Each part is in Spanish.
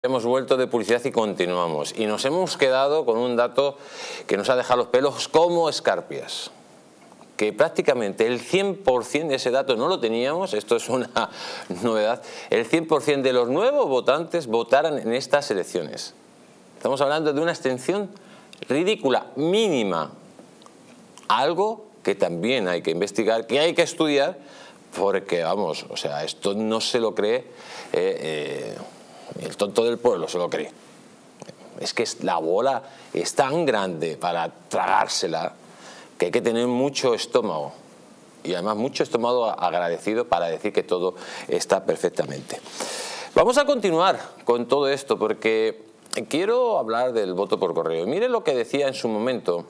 Hemos vuelto de publicidad y continuamos. Y nos hemos quedado con un dato que nos ha dejado los pelos como escarpias. Que prácticamente el 100% de ese dato no lo teníamos, esto es una novedad, el 100% de los nuevos votantes votaran en estas elecciones. Estamos hablando de una abstención ridícula, mínima. Algo que también hay que investigar, que hay que estudiar, porque vamos, o sea, esto no se lo cree... el tonto del pueblo se lo cree. Es que la bola es tan grande para tragársela que hay que tener mucho estómago. Y además mucho estómago agradecido para decir que todo está perfectamente. Vamos a continuar con todo esto porque quiero hablar del voto por correo. Miren lo que decía en su momento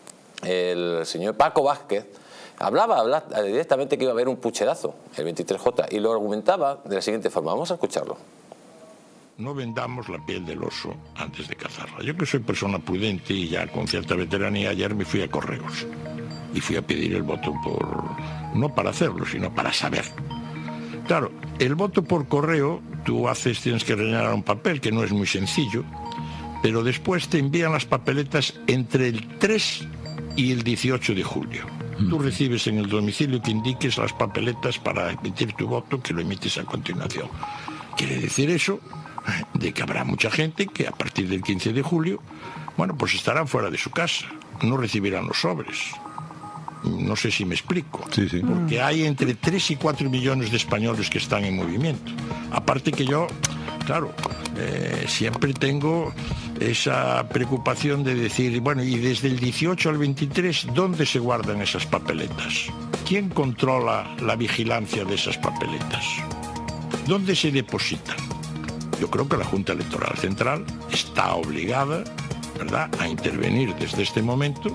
el señor Paco Vázquez. Hablaba directamente que iba a haber un pucherazo, el 23J, y lo argumentaba de la siguiente forma. Vamos a escucharlo. No vendamos la piel del oso antes de cazarla. Yo que soy persona prudente y ya con cierta veteranía, ayer me fui a Correos y fui a pedir el voto por... no para hacerlo, sino para saber. Claro, el voto por correo, tienes que rellenar un papel que no es muy sencillo, pero después te envían las papeletas entre el 3 y el 18 de julio. Tú recibes en el domicilio que indiques las papeletas para emitir tu voto, que lo emites a continuación. Quiere decir eso de que habrá mucha gente que a partir del 15 de julio, bueno, pues estarán fuera de su casa, no recibirán los sobres. No sé si me explico. Sí, sí. Porque hay entre 3 y 4 millones de españoles que están en movimiento. Aparte que yo, claro, siempre tengo esa preocupación de decir, bueno, y desde el 18 al 23, ¿dónde se guardan esas papeletas? ¿Quién controla la vigilancia de esas papeletas? ¿Dónde se depositan? Yo creo que la Junta Electoral Central está obligada, ¿verdad?, a intervenir desde este momento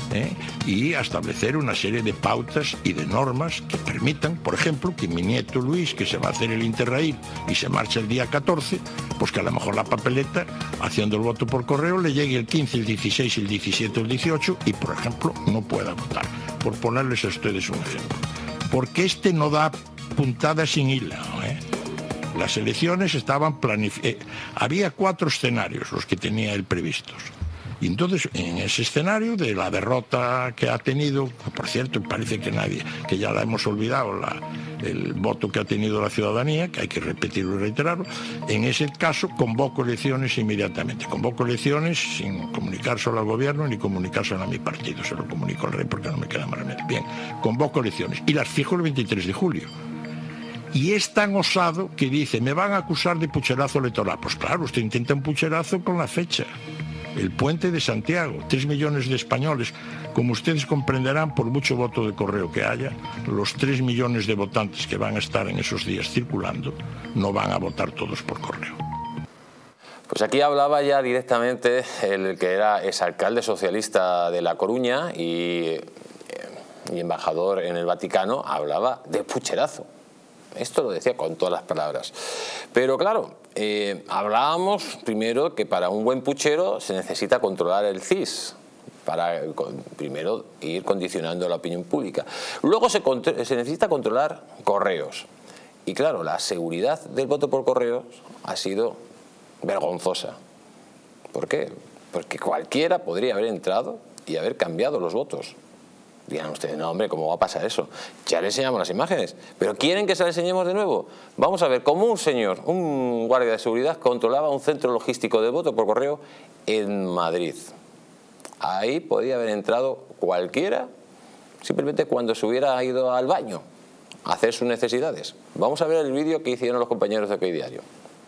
y a establecer una serie de pautas y de normas que permitan, por ejemplo, que mi nieto Luis, que se va a hacer el Interrail y se marcha el día 14, pues que a lo mejor la papeleta, haciendo el voto por correo, le llegue el 15, el 16, el 17 o el 18 y, por ejemplo, no pueda votar. Por ponerles a ustedes un ejemplo. Porque este no da puntada sin hilo, Las elecciones estaban planificadas. Había 4 escenarios los que tenía él previstos. Y entonces, en ese escenario de la derrota que ha tenido, por cierto, parece que ya la hemos olvidado, el voto que ha tenido la ciudadanía, que hay que repetirlo y reiterarlo, en ese caso convoco elecciones inmediatamente. Convoco elecciones sin comunicárselo al gobierno ni comunicárselo a mi partido. Se lo comunico al rey porque no me queda más remedio. Bien, convoco elecciones y las fijo el 23 de julio. Y es tan osado que dice, me van a acusar de pucherazo electoral. Pues claro, usted intenta un pucherazo con la fecha. El puente de Santiago, 3 millones de españoles. Como ustedes comprenderán, por mucho voto de correo que haya, los 3 millones de votantes que van a estar en esos días circulando no van a votar todos por correo. Pues aquí hablaba ya directamente el que era exalcalde socialista de La Coruña y embajador en el Vaticano, hablaba de pucherazo. Esto lo decía con todas las palabras. Pero claro, hablábamos primero que para un buen puchero se necesita controlar el CIS, para primero ir condicionando la opinión pública. Luego se necesita controlar correos. Y claro, la seguridad del voto por correos ha sido vergonzosa. ¿Por qué? Porque cualquiera podría haber entrado y haber cambiado los votos. Dirán ustedes, no hombre, ¿cómo va a pasar eso? Ya les enseñamos las imágenes, pero ¿quieren que se las enseñemos de nuevo? Vamos a ver cómo un señor, un guardia de seguridad, controlaba un centro logístico de voto por correo en Madrid. Ahí podía haber entrado cualquiera, simplemente cuando se hubiera ido al baño a hacer sus necesidades. Vamos a ver el vídeo que hicieron los compañeros de OK Diario.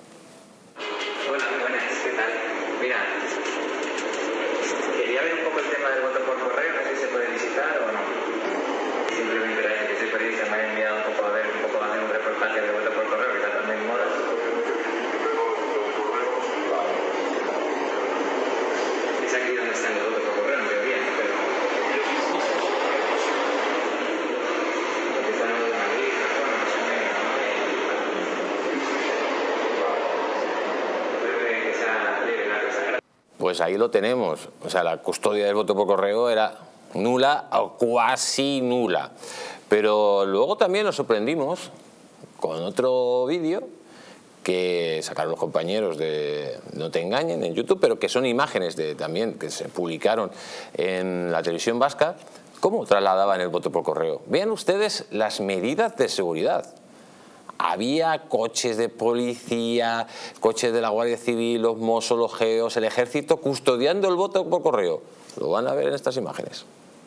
Pues ahí lo tenemos, o sea, la custodia del voto por correo era nula o cuasi nula. Pero luego también nos sorprendimos con otro vídeo que sacaron los compañeros de No te engañen en YouTube, pero que son imágenes también que se publicaron en la televisión vasca, cómo trasladaban el voto por correo. Vean ustedes las medidas de seguridad. Había coches de policía, coches de la Guardia Civil, los Mossos, los GEOs, el ejército custodiando el voto por correo. Lo van a ver en estas imágenes.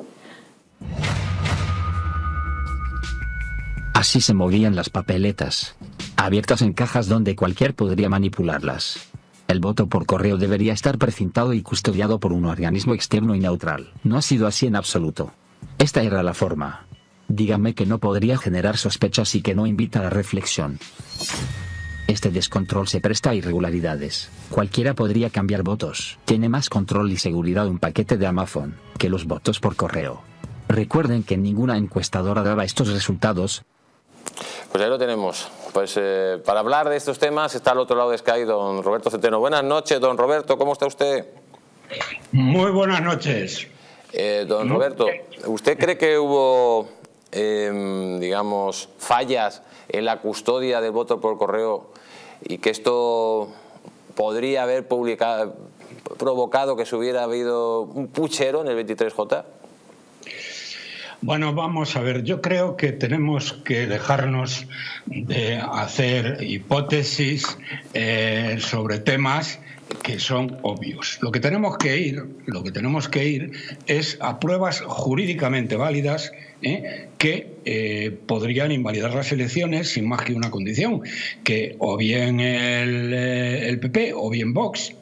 Así se movían las papeletas, abiertas en cajas donde cualquiera podría manipularlas. El voto por correo debería estar precintado y custodiado por un organismo externo y neutral. No ha sido así en absoluto. Esta era la forma. Dígame que no podría generar sospechas y que no invita a la reflexión. Este descontrol se presta a irregularidades. Cualquiera podría cambiar votos. Tiene más control y seguridad un paquete de Amazon que los votos por correo. Recuerden que ninguna encuestadora daba estos resultados. Pues ahí lo tenemos. Pues para hablar de estos temas está al otro lado de Sky don Roberto Centeno. Buenas noches, don Roberto, ¿cómo está usted? Muy buenas noches. Don Roberto, ¿usted cree que hubo, digamos, fallas en la custodia del voto por correo y que esto podría haber provocado que se hubiera habido un puchero en el 23J? Bueno, vamos a ver, yo creo que tenemos que dejarnos de hacer hipótesis sobre temas que son obvios. Lo que tenemos que ir es a pruebas jurídicamente válidas que podrían invalidar las elecciones sin más que una condición, que o bien el PP o bien Vox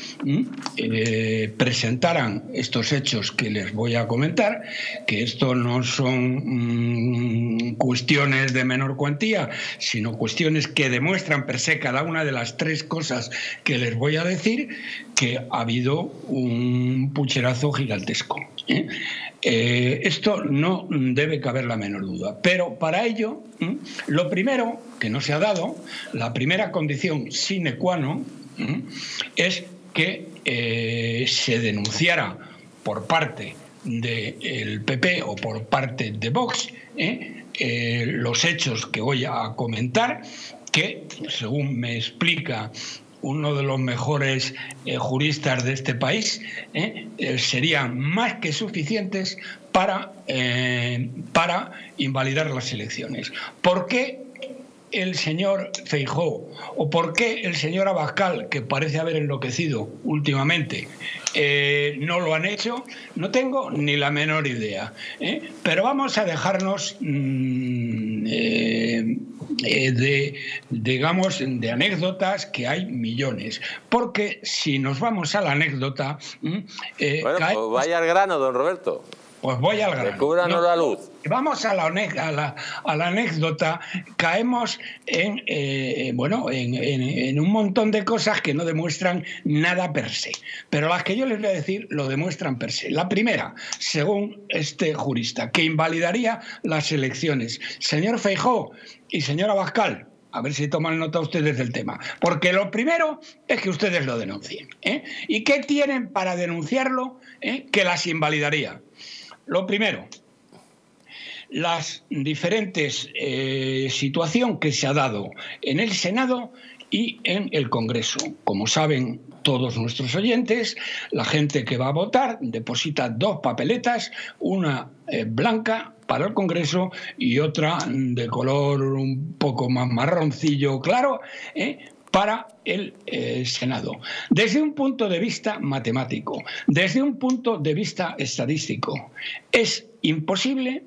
presentaran estos hechos que les voy a comentar, que esto no son cuestiones de menor cuantía, sino cuestiones que demuestran per se cada una de las tres cosas que les voy a decir, que ha habido un pucherazo gigantesco. Esto no debe caber la menor duda, pero para ello lo primero que no se ha dado, la primera condición sine qua non es que se denunciara por parte del PP o por parte de Vox los hechos que voy a comentar, que según me explica uno de los mejores juristas de este país, serían más que suficientes para invalidar las elecciones. ¿Por qué el señor Feijóo o por qué el señor Abascal, que parece haber enloquecido últimamente, no lo han hecho? No tengo ni la menor idea, pero vamos a dejarnos de anécdotas, que hay millones, porque si nos vamos a la anécdota bueno, pues vaya al grano, don Roberto. Pues voy al grano. Descúbranos la luz. Vamos a la anécdota, caemos en un montón de cosas que no demuestran nada per se, pero las que yo les voy a decir lo demuestran per se. La primera, según este jurista, que invalidaría las elecciones. Señor Feijóo y señor Abascal, a ver si toman nota ustedes del tema, porque lo primero es que ustedes lo denuncien. ¿Y qué tienen para denunciarlo que las invalidaría? Lo primero, las diferentes situación que se ha dado en el Senado y en el Congreso. Como saben todos nuestros oyentes, la gente que va a votar deposita dos papeletas, una blanca para el Congreso y otra de color un poco más marroncillo claro, para el Senado. Desde un punto de vista matemático, desde un punto de vista estadístico, es imposible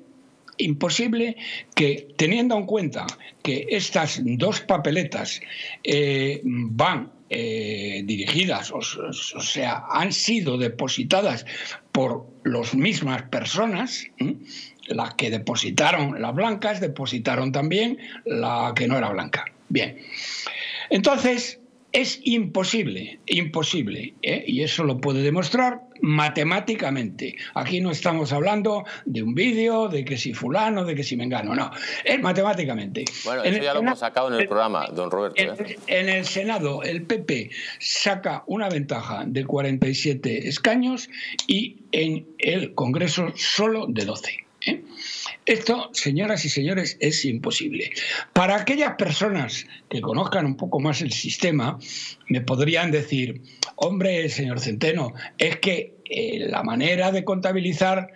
que, teniendo en cuenta que estas dos papeletas van dirigidas, o sea, han sido depositadas por las mismas personas, las que depositaron las blancas, depositaron también la que no era blanca. Bien. Entonces, es imposible, y eso lo puede demostrar matemáticamente. Aquí no estamos hablando de un vídeo, de que si fulano, de que si mengano, no, es matemáticamente. Bueno, eso ya lo hemos sacado en el programa, don Roberto. En el Senado, el PP saca una ventaja de 47 escaños y en el Congreso solo de 12. Esto, señoras y señores, es imposible. Para aquellas personas que conozcan un poco más el sistema, me podrían decir, hombre, señor Centeno, es que la manera de contabilizar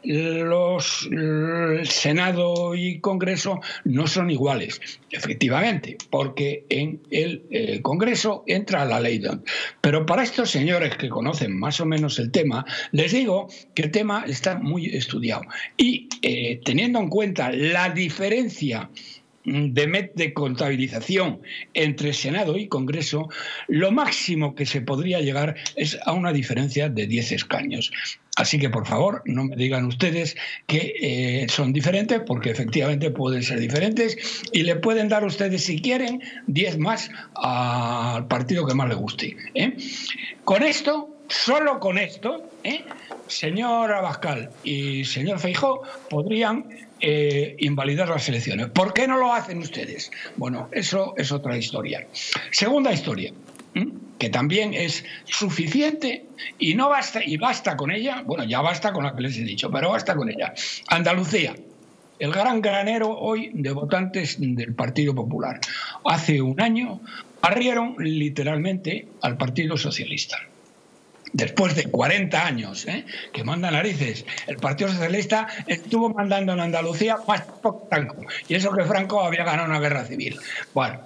el Senado y Congreso no son iguales. Efectivamente, porque en el Congreso entra la ley. Pero para estos señores que conocen más o menos el tema, les digo que el tema está muy estudiado. Y teniendo en cuenta la diferencia de contabilización entre Senado y Congreso, lo máximo que se podría llegar es a una diferencia de 10 escaños. Así que, por favor, no me digan ustedes que son diferentes, porque efectivamente pueden ser diferentes y le pueden dar ustedes, si quieren, 10 más al partido que más le guste. Con esto, solo con esto, señor Abascal y señor Feijóo podrían invalidar las elecciones. ¿Por qué no lo hacen ustedes? Bueno, eso es otra historia. Segunda historia, que también es suficiente y no basta, y basta con ella. Bueno, ya basta con la que les he dicho, pero basta con ella. Andalucía, el gran granero hoy de votantes del Partido Popular. Hace un año barrieron literalmente al Partido Socialista. Después de 40 años, que manda narices, el Partido Socialista estuvo mandando en Andalucía más poco Franco. Y eso que Franco había ganado una guerra civil. Bueno,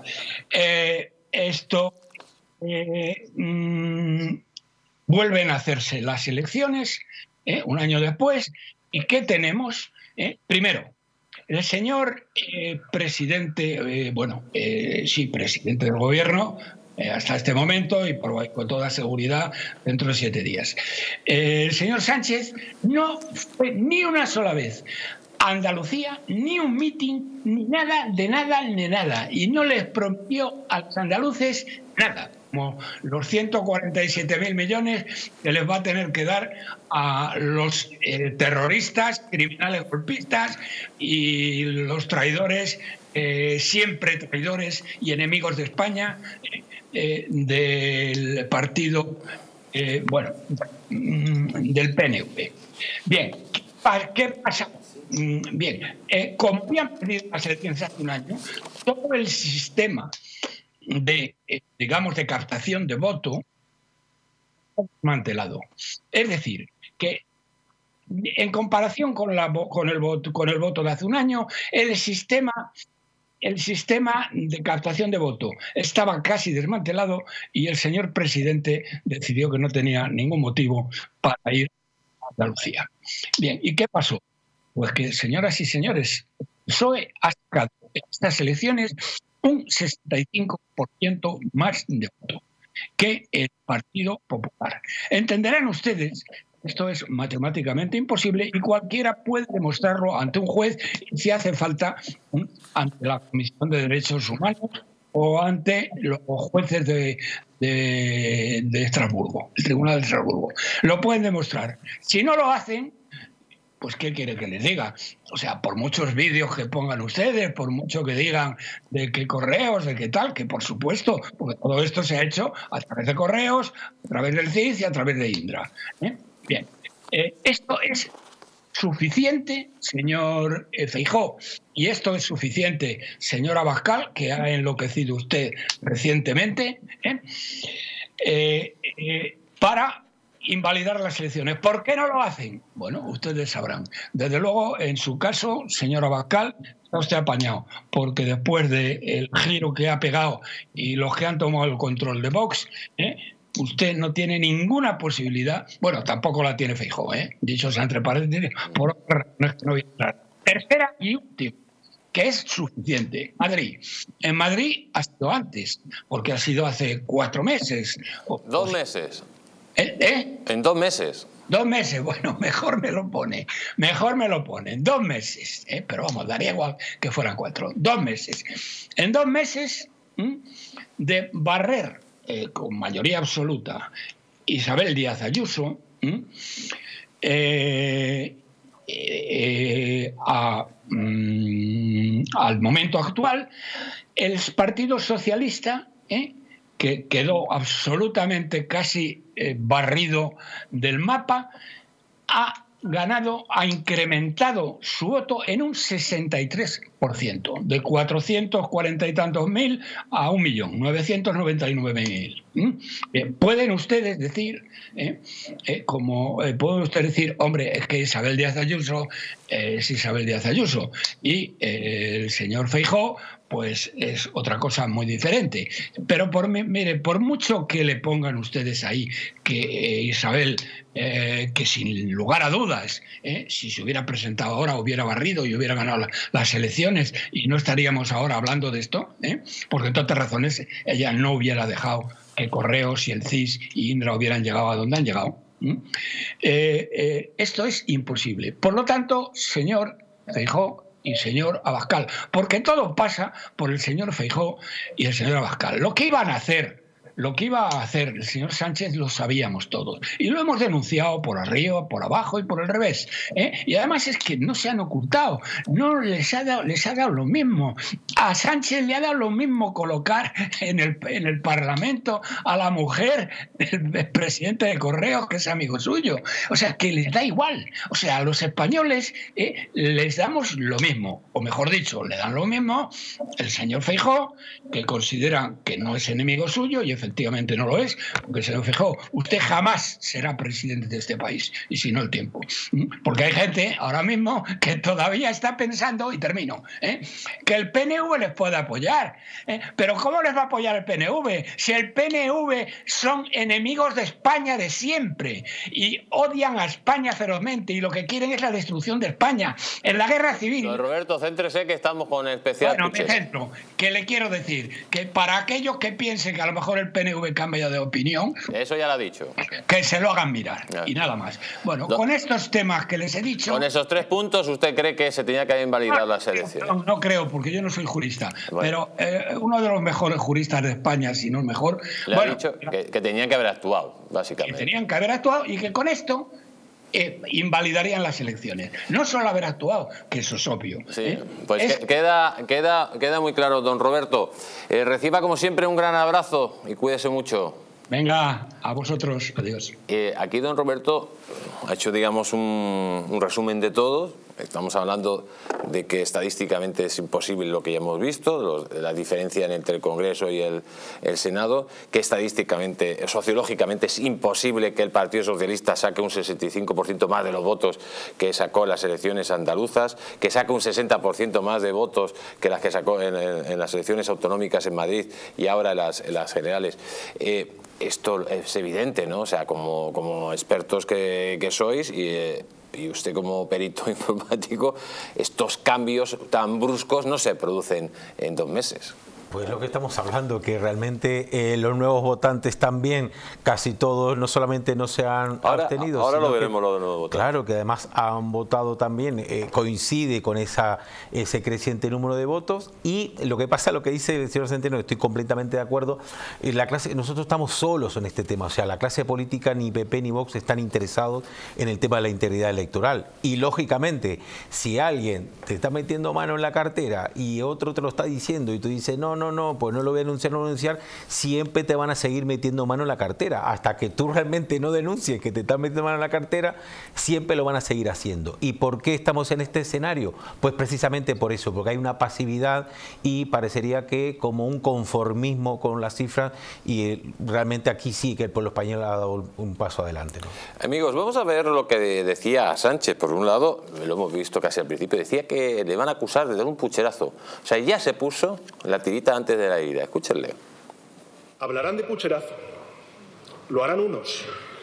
vuelven a hacerse las elecciones un año después. ¿Y qué tenemos? Primero, el señor presidente, presidente del gobierno, hasta este momento y con toda seguridad dentro de 7 días. El señor Sánchez no fue ni una sola vez a Andalucía, ni un mitin, ni nada, de nada, ni nada. Y no les prometió a los andaluces nada, como los 147.000 millones que les va a tener que dar a los terroristas, criminales golpistas y los traidores, siempre traidores y enemigos de España, del partido, del PNV. Bien, ¿qué pasa? Bien, como habían perdido las elecciones hace un año, todo el sistema de captación de voto desmantelado. Es decir, que en comparación con el voto de hace un año, el sistema de captación de voto estaba casi desmantelado y el señor presidente decidió que no tenía ningún motivo para ir a Andalucía. Bien, ¿y qué pasó? Pues que, señoras y señores, el PSOE ha sacado en estas elecciones un 65% más de voto que el Partido Popular. Entenderán ustedes, esto es matemáticamente imposible y cualquiera puede demostrarlo ante un juez si hace falta, ante la Comisión de Derechos Humanos o ante los jueces de Estrasburgo, el Tribunal de Estrasburgo. Lo pueden demostrar. Si no lo hacen, pues ¿qué quiere que les diga? O sea, por muchos vídeos que pongan ustedes, por mucho que digan de qué correos, de qué tal, que por supuesto, porque todo esto se ha hecho a través de correos, a través del CIS y a través de Indra. Bien, esto es suficiente, señor Feijóo, y esto es suficiente, señor Abascal, que ha enloquecido usted recientemente, para invalidar las elecciones. ¿Por qué no lo hacen? Bueno, ustedes sabrán. Desde luego, en su caso, señor Abascal, está usted apañado, porque después del giro que ha pegado y los que han tomado el control de Vox, usted no tiene ninguna posibilidad. Bueno, tampoco la tiene Feijóo, dicho sea entre paréntesis, por otras razones que no voy a hablar. Tercera y última, que es suficiente. Madrid. En Madrid ha sido antes, porque ha sido hace 4 meses. 2 meses. En 2 meses. 2 meses, bueno, mejor me lo pone. 2 meses, pero vamos, daría igual que fueran 4. 2 meses. En 2 meses de barrer con mayoría absoluta Isabel Díaz Ayuso al momento actual, el Partido Socialista, que quedó absolutamente casi barrido del mapa, ha ganado, ha incrementado su voto en un 63%, de 440 y tantos mil a 1.999.000. Pueden ustedes decir, pueden ustedes decir, hombre, es que Isabel Díaz Ayuso es Isabel Díaz Ayuso y el señor Feijóo pues es otra cosa muy diferente. Pero mire, por mucho que le pongan ustedes ahí que Isabel, que sin lugar a dudas, si se hubiera presentado ahora, hubiera barrido y hubiera ganado las elecciones y no estaríamos ahora hablando de esto, porque entre otras razones ella no hubiera dejado que Correos y el CIS y Indra hubieran llegado a donde han llegado. Esto es imposible. Por lo tanto, señor Feijóo y señor Abascal, porque todo pasa por el señor Feijóo y el señor Abascal. Lo que iba a hacer el señor Sánchez lo sabíamos todos y lo hemos denunciado por arriba, por abajo y por el revés, y además es que no se han ocultado, no les ha dado lo mismo. A Sánchez le ha dado lo mismo colocar en el Parlamento a la mujer del presidente de Correos, que es amigo suyo, o sea que les da igual. O sea, a los españoles les damos lo mismo, o mejor dicho, le dan lo mismo el señor Feijóo, que considera que no es enemigo suyo y efectivamente no lo es, porque se lo fijó, usted jamás será presidente de este país, y si no el tiempo. Porque hay gente ahora mismo que todavía está pensando, y termino, que el PNV les puede apoyar. Pero ¿cómo les va a apoyar el PNV? Si el PNV son enemigos de España de siempre, y odian a España ferozmente, y lo que quieren es la destrucción de España. En la guerra civil... Don Roberto, céntrese que estamos con especial... Bueno, me centro, que le quiero decir, que para aquellos que piensen que a lo mejor el PNV cambia de opinión, eso ya lo ha dicho, que se lo hagan mirar, y nada más. Bueno, con estos temas que les he dicho... Con esos 3 puntos, ¿usted cree que se tenía que invalidar las elecciones? No creo, porque yo no soy jurista, bueno. Pero uno de los mejores juristas de España, si no el mejor... Le ha dicho que tenían que haber actuado, básicamente. Que tenían que haber actuado y que con esto... invalidarían las elecciones. No solo haber actuado, que eso es obvio. Sí, pues queda muy claro, don Roberto. Reciba como siempre un gran abrazo y cuídese mucho. Venga, a vosotros, adiós. Aquí don Roberto ha hecho, digamos, un resumen de todo. Estamos hablando de que estadísticamente es imposible lo que ya hemos visto, la diferencia entre el Congreso y el Senado, que estadísticamente, sociológicamente es imposible que el Partido Socialista saque un 65% más de los votos que sacó en las elecciones andaluzas, que saque un 60% más de votos que las que sacó en las elecciones autonómicas en Madrid y ahora en las generales. Esto es evidente, ¿no? O sea, como expertos que sois y usted como perito informático, estos cambios tan bruscos no se producen en 2 meses. Pues lo que estamos hablando, que realmente los nuevos votantes también, casi todos, no solamente no se han abstenido. Ahora lo veremos, lo de nuevos votantes. Claro, que además han votado también, coincide con ese creciente número de votos. Y lo que pasa, lo que dice el señor Centeno, estoy completamente de acuerdo, nosotros estamos solos en este tema. O sea, la clase política, ni PP ni Vox están interesados en el tema de la integridad electoral. Y lógicamente, si alguien te está metiendo mano en la cartera y otro te lo está diciendo y tú dices, no, pues no lo voy a denunciar, no lo voy a denunciar, siempre te van a seguir metiendo mano en la cartera. Hasta que tú realmente no denuncies que te están metiendo mano en la cartera, siempre lo van a seguir haciendo. ¿Y por qué estamos en este escenario? Pues precisamente por eso, porque hay una pasividad y parecería que como un conformismo con las cifras, y realmente aquí sí que el pueblo español ha dado un paso adelante, ¿no? Amigos, vamos a ver lo que decía Sánchez. Por un lado, lo hemos visto casi al principio, decía que le van a acusar de dar un pucherazo. O sea, ya se puso la tirita antes de la herida. Escúchenle. Hablarán de pucherazo, lo harán unos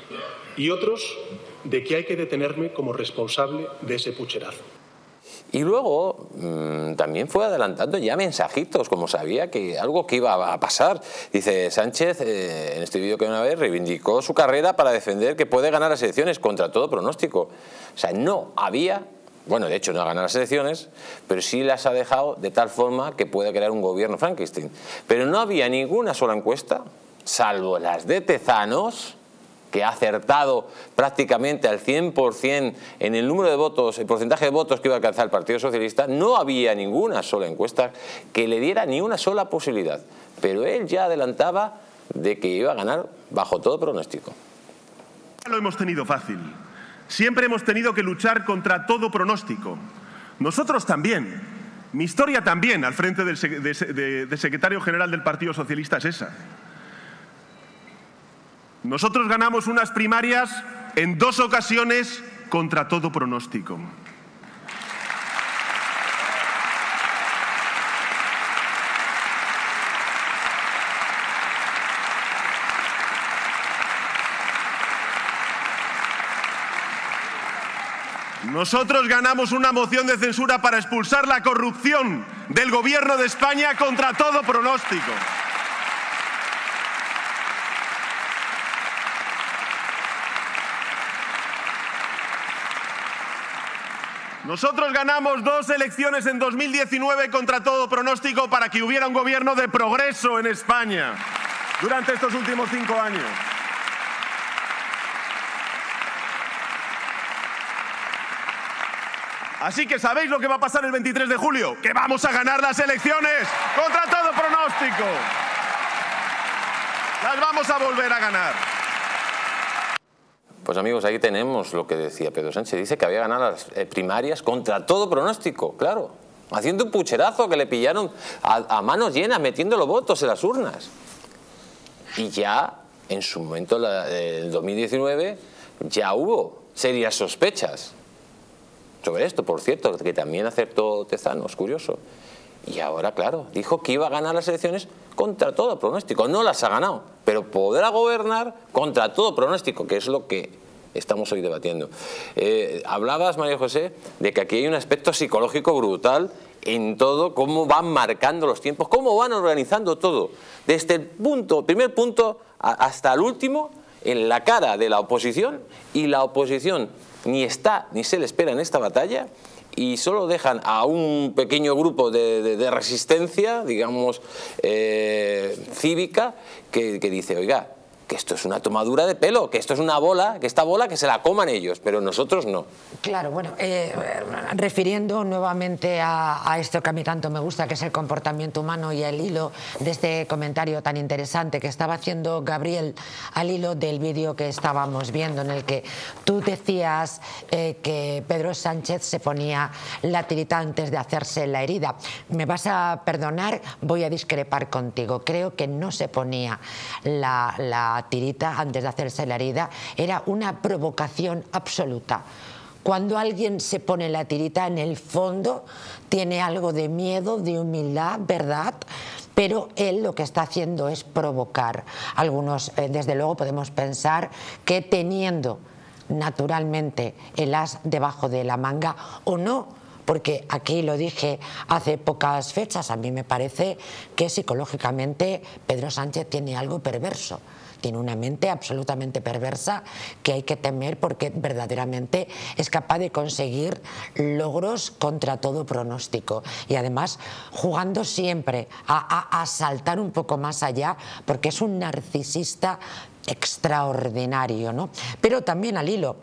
y otros de que hay que detenerme como responsable de ese pucherazo. Y luego también fue adelantando ya mensajitos, como sabía que algo que iba a pasar. Dice Sánchez, en este vídeo que una vez reivindicó su carrera para defender que puede ganar las elecciones contra todo pronóstico. O sea, no había... Bueno, de hecho no ha ganado las elecciones, pero sí las ha dejado de tal forma que puede crear un gobierno Frankenstein. Pero no había ninguna sola encuesta, salvo las de Tezanos, que ha acertado prácticamente al 100% en el número de votos, el porcentaje de votos que iba a alcanzar el Partido Socialista. No había ninguna sola encuesta que le diera ni una sola posibilidad. Pero él ya adelantaba de que iba a ganar bajo todo pronóstico. Lo hemos tenido fácil. Siempre hemos tenido que luchar contra todo pronóstico. Nosotros también. Mi historia también, al frente del secretario general del Partido Socialista, es esa. Nosotros ganamos unas primarias en 2 ocasiones contra todo pronóstico. Nosotros ganamos una moción de censura para expulsar la corrupción del Gobierno de España contra todo pronóstico. Nosotros ganamos 2 elecciones en 2019 contra todo pronóstico para que hubiera un gobierno de progreso en España durante estos últimos 5 años. Así que ¿sabéis lo que va a pasar el 23 de julio? ¡Que vamos a ganar las elecciones contra todo pronóstico! Las vamos a volver a ganar. Pues amigos, ahí tenemos lo que decía Pedro Sánchez. Dice que había ganado las primarias contra todo pronóstico, claro. Haciendo un pucherazo que le pillaron a manos llenas, metiendo los votos en las urnas. Y ya, en su momento, en 2019, ya hubo serias sospechas sobre esto, por cierto, que también acertó Tezanos, curioso. Y ahora, claro, dijo que iba a ganar las elecciones contra todo pronóstico. No las ha ganado, pero podrá gobernar contra todo pronóstico, que es lo que estamos hoy debatiendo. Hablabas, María José, de que aquí hay un aspecto psicológico brutal en todo, cómo van marcando los tiempos, cómo van organizando todo. Desde el primer punto hasta el último, en la cara de la oposición, y la oposición ni está ni se le espera en esta batalla, y solo dejan a un pequeño grupo de resistencia, digamos, cívica, que dice, oiga, que esto es una tomadura de pelo, que esto es una bola, que esta bola que se la coman ellos, pero nosotros no. Claro, bueno, refiriendo nuevamente a esto que a mí tanto me gusta, que es el comportamiento humano, y el hilo de este comentario tan interesante que estaba haciendo Gabriel al hilo del vídeo que estábamos viendo, en el que tú decías que Pedro Sánchez se ponía la tirita antes de hacerse la herida. Me vas a perdonar, voy a discrepar contigo. Creo que no se ponía la tirita antes de hacerse la herida, era una provocación absoluta. Cuando alguien se pone la tirita, en el fondo tiene algo de miedo, de humildad, ¿verdad? Pero él lo que está haciendo es provocar. Algunos, desde luego, podemos pensar que teniendo naturalmente el as debajo de la manga o no, porque aquí lo dije hace pocas fechas, a mí me parece que psicológicamente Pedro Sánchez tiene algo perverso. Tiene una mente absolutamente perversa que hay que temer, porque verdaderamente es capaz de conseguir logros contra todo pronóstico. Y además jugando siempre a saltar un poco más allá, porque es un narcisista extraordinario, ¿no? Pero también al hilo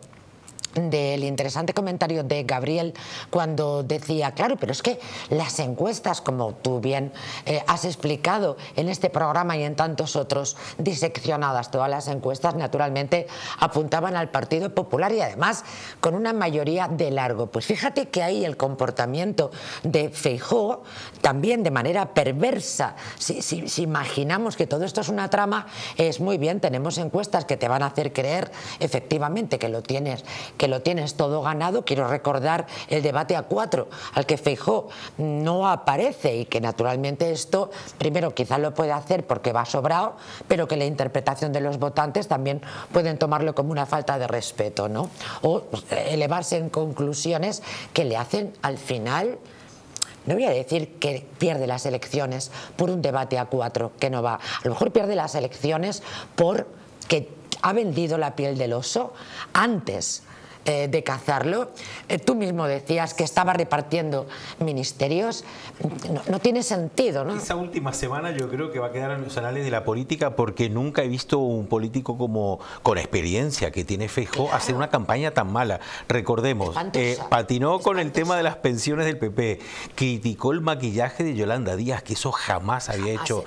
del interesante comentario de Gabriel, cuando decía, claro, pero es que las encuestas, como tú bien has explicado en este programa y en tantos otros, diseccionadas, todas las encuestas naturalmente apuntaban al Partido Popular, y además con una mayoría de largo. Pues fíjate que ahí el comportamiento de Feijóo, también de manera perversa, si imaginamos que todo esto es una trama, es muy bien, tenemos encuestas que te van a hacer creer efectivamente que lo tienes todo ganado. Quiero recordar el debate a 4 al que Feijóo no aparece, y que naturalmente esto, primero, quizás lo puede hacer porque va sobrado, pero que la interpretación de los votantes también pueden tomarlo como una falta de respeto, ¿no? O elevarse en conclusiones que le hacen al final. No voy a decir que pierde las elecciones por un debate a 4 que no va. A lo mejor pierde las elecciones porque ha vendido la piel del oso antes de cazarlo. Tú mismo decías que estaba repartiendo ministerios. No tiene sentido, ¿no? Esa última semana yo creo que va a quedar en los anales de la política, porque nunca he visto un político con experiencia que tiene Feijóo hacer una campaña tan mala. Recordemos, patinó con el tema de las pensiones del PP, criticó el maquillaje de Yolanda Díaz, que eso jamás había hecho,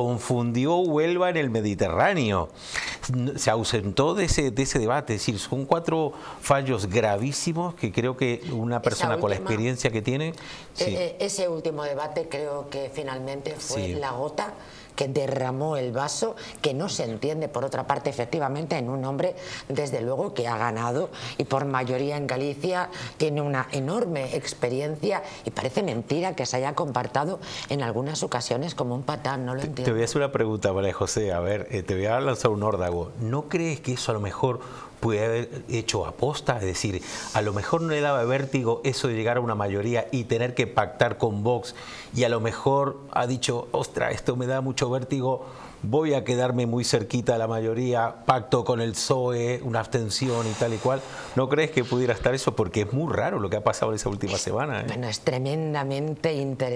confundió Huelva en el Mediterráneo, se ausentó de ese debate. Es decir, son 4 fallos gravísimos que creo que una persona con la experiencia que tiene... Ese último debate creo que finalmente fue la gota que derramó el vaso, que no se entiende, por otra parte, efectivamente, en un hombre, desde luego, que ha ganado y por mayoría en Galicia tiene una enorme experiencia, y parece mentira que se haya comportado en algunas ocasiones como un patán, no lo entiendo. Te voy a hacer una pregunta, María José, a ver, te voy a lanzar un órdago. ¿No crees que eso a lo mejor puede haber hecho aposta? Es decir, a lo mejor no le daba vértigo eso de llegar a una mayoría y tener que pactar con Vox, y a lo mejor ha dicho, ostras, esto me da mucho vértigo, voy a quedarme muy cerquita de la mayoría, pacto con el PSOE, una abstención y tal y cual. ¿No crees que pudiera estar eso? Porque es muy raro lo que ha pasado en esa última semana. Bueno, es tremendamente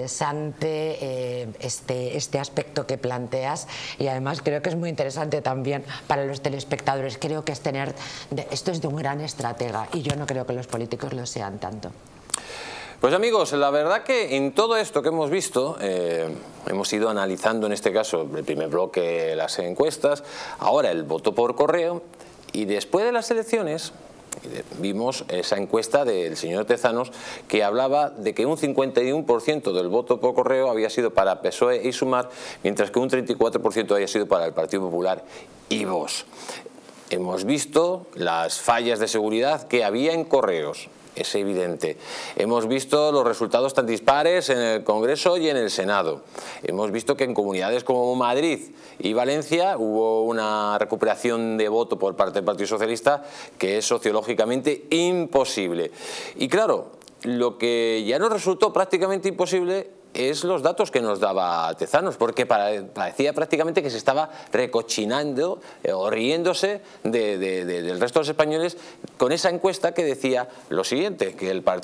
interesante este aspecto que planteas, y además creo que es muy interesante también para los telespectadores. Creo que esto es de un gran estratega, y yo no creo que los políticos lo sean tanto. Pues amigos, la verdad que en todo esto que hemos visto, hemos ido analizando en este caso el primer bloque, las encuestas, ahora el voto por correo, y después de las elecciones vimos esa encuesta del señor Tezanos que hablaba de que un 51% del voto por correo había sido para PSOE y Sumar, mientras que un 34% había sido para el Partido Popular y Vox. Hemos visto las fallas de seguridad que había en correos. Es evidente. Hemos visto los resultados tan dispares en el Congreso y en el Senado. Hemos visto que en comunidades como Madrid y Valencia hubo una recuperación de voto por parte del Partido Socialista que es sociológicamente imposible. Y claro, lo que ya nos resultó prácticamente imposible es los datos que nos daba Tezanos, porque parecía prácticamente que se estaba recochinando o riéndose del resto de los españoles con esa encuesta que decía lo siguiente, que el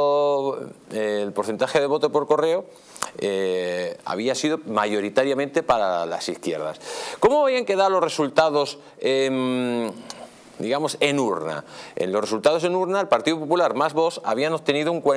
porcentaje de voto por correo había sido mayoritariamente para las izquierdas. ¿Cómo habían quedado los resultados digamos en urna? En los resultados en urna, el Partido Popular más Vox habían obtenido un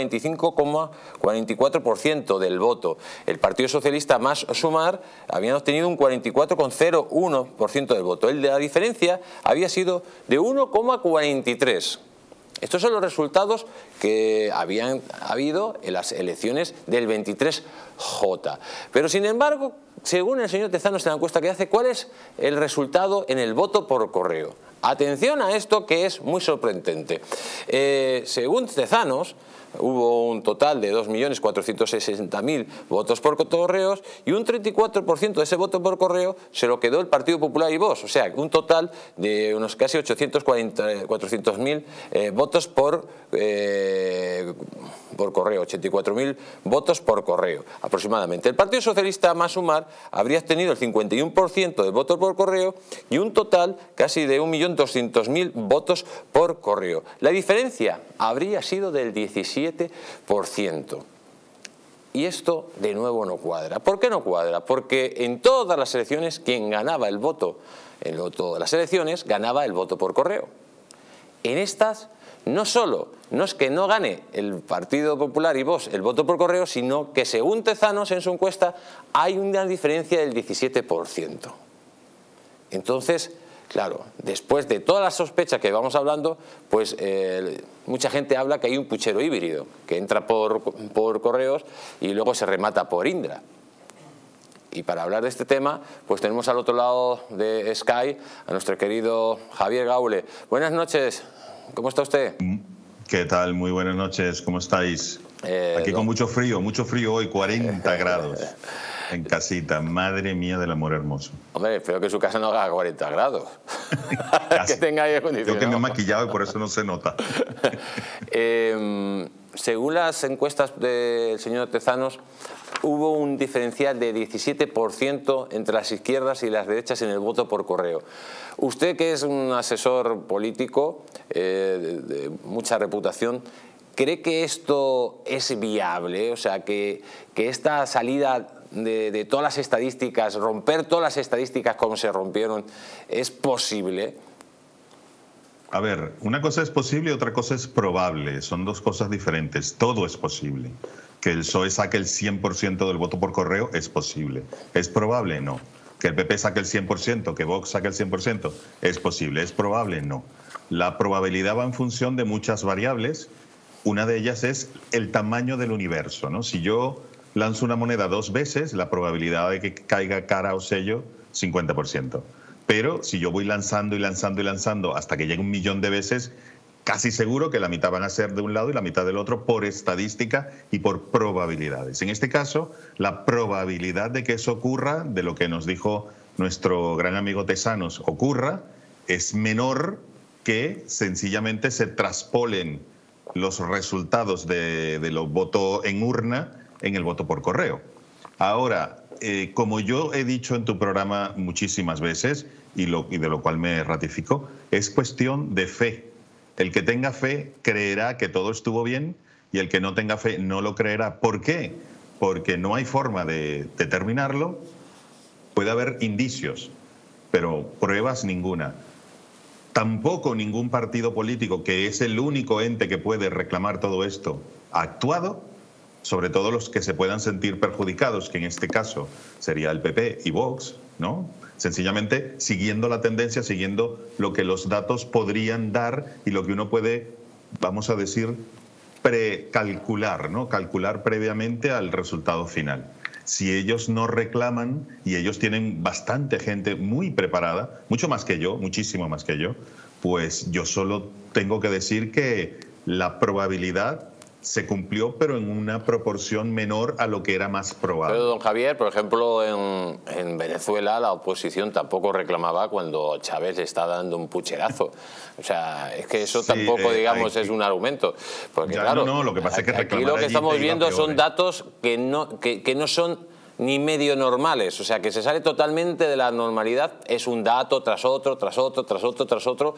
45,44% del voto. El Partido Socialista más Sumar habían obtenido un 44,01% del voto. La diferencia había sido de 1,43%. Estos son los resultados que habían habido en las elecciones del 23J. Pero sin embargo, según el señor Tezanos en la encuesta que hace, ¿cuál es el resultado en el voto por correo? Atención a esto, que es muy sorprendente. Según Tezanos, hubo un total de 2.460.000 votos por correos, y un 34% de ese voto por correo se lo quedó el Partido Popular y Vox. O sea, un total de unos casi 400.000 votos por correo, 84.000 votos por correo aproximadamente. El Partido Socialista más Sumar habría obtenido el 51% de votos por correo y un total casi de 1.200.000 votos por correo. La diferencia habría sido del 17%. Y esto de nuevo no cuadra. ¿Por qué no cuadra? Porque en todas las elecciones quien ganaba el voto en todas las elecciones ganaba el voto por correo. En estas no es que no gane el Partido Popular y Vox el voto por correo, sino que según Tezanos en su encuesta hay una diferencia del 17%. Entonces, claro, después de todas las sospechas que vamos hablando, pues mucha gente habla que hay un puchero híbrido que entra por correos y luego se remata por Indra. Y para hablar de este tema, pues tenemos al otro lado de Sky a nuestro querido Javier Gaule. Buenas noches, ¿cómo está usted? ¿Qué tal? Muy buenas noches, ¿cómo estáis? Aquí con mucho frío hoy, 40 grados. En casita, madre mía del amor hermoso. Hombre, espero que su casa no haga 40 grados. Que tenga aire acondicionado. Creo que me he maquillado y por eso no se nota. Según las encuestas del señor Tezanos, hubo un diferencial de 17% entre las izquierdas y las derechas en el voto por correo. Usted, que es un asesor político de mucha reputación, ¿cree que esto es viable? O sea, que esta salida de todas las estadísticas, romper todas las estadísticas como se rompieron, ¿es posible? A ver, una cosa es posible y otra cosa es probable. Son dos cosas diferentes. Todo es posible. Que el PSOE saque el 100% del voto por correo es posible. ¿Es probable? No. Que el PP saque el 100%, que Vox saque el 100%, ¿es posible? ¿Es probable? No. La probabilidad va en función de muchas variables. Una de ellas es el tamaño del universo, ¿no? Si yo lanzo una moneda 2 veces, la probabilidad de que caiga cara o sello, 50%. Pero si yo voy lanzando y lanzando y lanzando hasta que llegue 1 millón de veces, casi seguro que la mitad van a ser de un lado y la mitad del otro por estadística y por probabilidades. En este caso, la probabilidad de que eso ocurra, de lo que nos dijo nuestro gran amigo Tesanos, ocurra, es menor que sencillamente se traspolen los resultados de los votos en urna en el voto por correo. Ahora, como yo he dicho en tu programa muchísimas veces, y de lo cual me ratifico, es cuestión de fe. El que tenga fe creerá que todo estuvo bien y el que no tenga fe no lo creerá. ¿Por qué? Porque no hay forma de determinarlo. Puede haber indicios, pero pruebas ninguna. Tampoco ningún partido político, que es el único ente que puede reclamar todo esto, ha actuado, sobre todo los que se puedan sentir perjudicados, que en este caso sería el PP y Vox, ¿no? Sencillamente siguiendo la tendencia, siguiendo lo que los datos podrían dar y lo que uno puede, vamos a decir, precalcular, ¿no? Calcular previamente al resultado final. Si ellos no reclaman, y ellos tienen bastante gente muy preparada, mucho más que yo, muchísimo más que yo, pues yo solo tengo que decir que la probabilidad se cumplió, pero en una proporción menor a lo que era más probable. Pero, don Javier, por ejemplo, en Venezuela la oposición tampoco reclamaba cuando Chávez le está dando un pucherazo. O sea, es que eso tampoco, digamos, es un argumento. Porque, claro, no, lo que pasa es que aquí lo que estamos viendo son datos que no son ni medio normales, o sea, que se sale totalmente de la normalidad, es un dato tras otro, tras otro, tras otro, tras otro,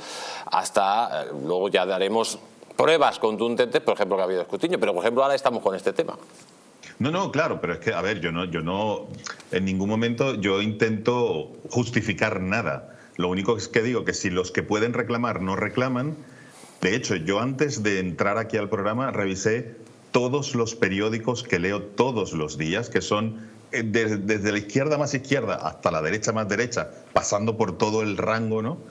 hasta luego ya daremos pruebas contundentes, por ejemplo, que ha habido escrutinio, pero por ejemplo ahora estamos con este tema. No, claro, pero es que, a ver, yo no, en ningún momento yo intento justificar nada. Lo único es que digo que si los que pueden reclamar no reclaman, de hecho, yo antes de entrar aquí al programa revisé todos los periódicos que leo todos los días, que son desde la izquierda más izquierda hasta la derecha más derecha, pasando por todo el rango, ¿no?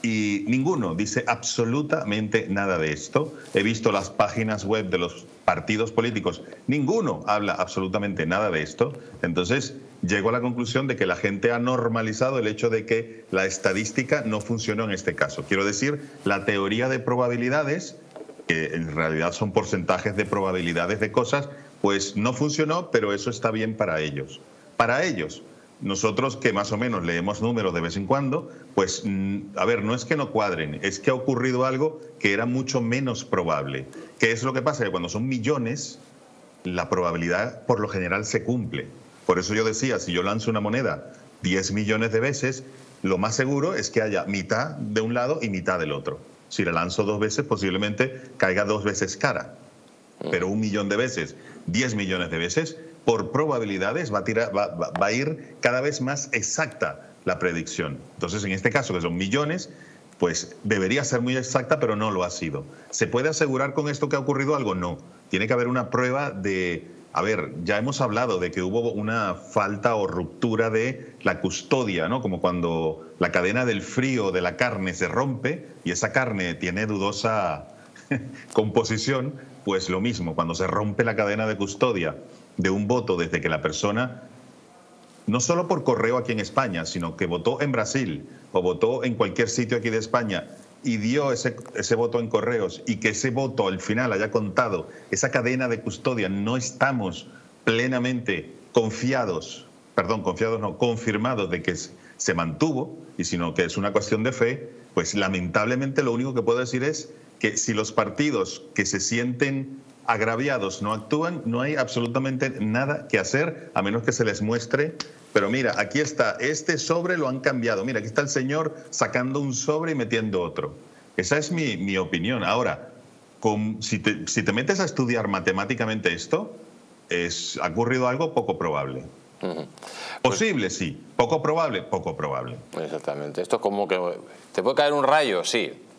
Y ninguno dice absolutamente nada de esto. He visto las páginas web de los partidos políticos, ninguno habla absolutamente nada de esto. Entonces llego a la conclusión de que la gente ha normalizado el hecho de que la estadística no funcionó en este caso. Quiero decir, la teoría de probabilidades, que en realidad son porcentajes de probabilidades de cosas, pues no funcionó, pero eso está bien para ellos. Para ellos. Nosotros, que más o menos leemos números de vez en cuando, pues, a ver, no es que no cuadren, es que ha ocurrido algo que era mucho menos probable. ¿Qué es lo que pasa? Que cuando son millones, la probabilidad por lo general se cumple. Por eso yo decía, si yo lanzo una moneda 10 millones de veces, lo más seguro es que haya mitad de un lado y mitad del otro. Si la lanzo 2 veces, posiblemente caiga 2 veces cara. Pero 1 millón de veces, 10 millones de veces, por probabilidades va a ir cada vez más exacta la predicción. Entonces, en este caso, que son millones, pues debería ser muy exacta, pero no lo ha sido. ¿Se puede asegurar con esto que ha ocurrido algo? No. Tiene que haber una prueba de... A ver, ya hemos hablado de que hubo una falta o ruptura de la custodia, ¿no? Como cuando la cadena del frío de la carne se rompe y esa carne tiene dudosa composición, pues lo mismo, cuando se rompe la cadena de custodia de un voto desde que la persona, no solo por correo aquí en España, sino que votó en Brasil o votó en cualquier sitio aquí de España y dio ese voto en correos y que ese voto al final haya contado, esa cadena de custodia, no estamos plenamente confirmados de que se mantuvo, y sino que es una cuestión de fe, pues lamentablemente lo único que puedo decir es que si los partidos que se sienten agraviados no actúan, no hay absolutamente nada que hacer, a menos que se les muestre, pero mira, aquí está, este sobre lo han cambiado, mira, aquí está el señor sacando un sobre y metiendo otro. Esa es mi opinión. Ahora, si te metes a estudiar matemáticamente esto, ha ocurrido algo poco probable. Posible, sí. Poco probable, poco probable. Exactamente. Esto es como que te puede caer un rayo, sí.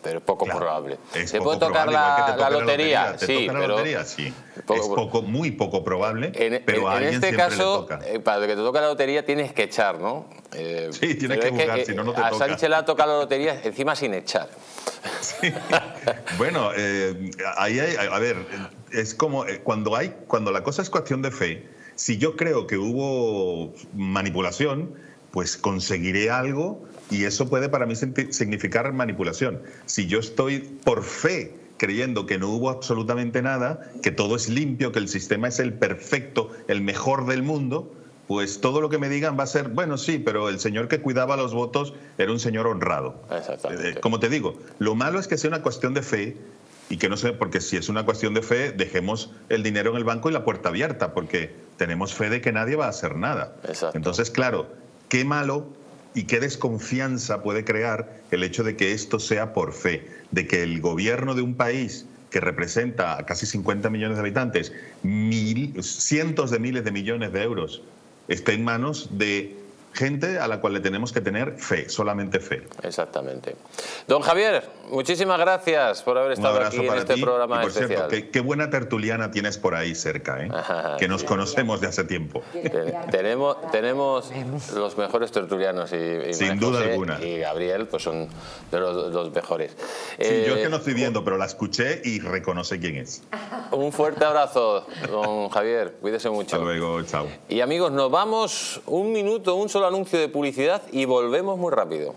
pero es poco probable. Es ¿Te poco puede tocar probable, la lotería? ¿Te Sí, toca la pero... lotería? Sí. Es muy poco probable, pero a en alguien este siempre caso, le toca. para que te toque la lotería tienes que echar, ¿no? Sí, tienes que jugar, si no, no te a toca. A Sánchez le toca la lotería encima sin echar. Sí. Bueno, ahí hay, a ver, es como cuando la cosa es cuestión de fe, si yo creo que hubo manipulación, pues conseguiré algo y eso puede para mí significar manipulación. Si yo estoy por fe creyendo que no hubo absolutamente nada, que todo es limpio, que el sistema es el perfecto, el mejor del mundo, pues todo lo que me digan va a ser, bueno, sí, pero el señor que cuidaba los votos era un señor honrado. Exactamente. Como te digo, lo malo es que sea una cuestión de fe y que no sé, porque si es una cuestión de fe, dejemos el dinero en el banco y la puerta abierta, porque tenemos fe de que nadie va a hacer nada. Exacto. Entonces, claro, qué malo y qué desconfianza puede crear el hecho de que esto sea por fe, de que el gobierno de un país que representa a casi 50 millones de habitantes, cientos de miles de millones de euros, esté en manos de gente a la cual le tenemos que tener fe, solamente fe. Exactamente. Don Javier, muchísimas gracias por haber estado aquí en este programa especial. Cierto, qué buena tertuliana tienes por ahí cerca, ¿eh? Que nos conocemos de hace tiempo. Tenemos los mejores tertulianos y sin duda alguna. Y Gabriel, pues son de los mejores. Sí, yo es que no estoy viendo, pero la escuché y reconocí quién es. Un fuerte abrazo, don Javier. Cuídese mucho. Hasta luego, chao. Y amigos, nos vamos un minuto, un solo anuncio de publicidad y volvemos muy rápido.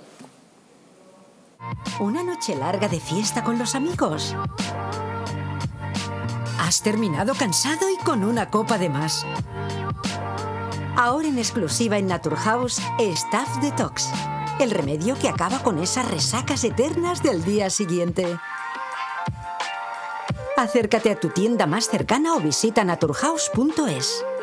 ¿Una noche larga de fiesta con los amigos? ¿Has terminado cansado y con una copa de más? Ahora en exclusiva en Naturhaus, Staff Detox. El remedio que acaba con esas resacas eternas del día siguiente. Acércate a tu tienda más cercana o visita naturhaus.es.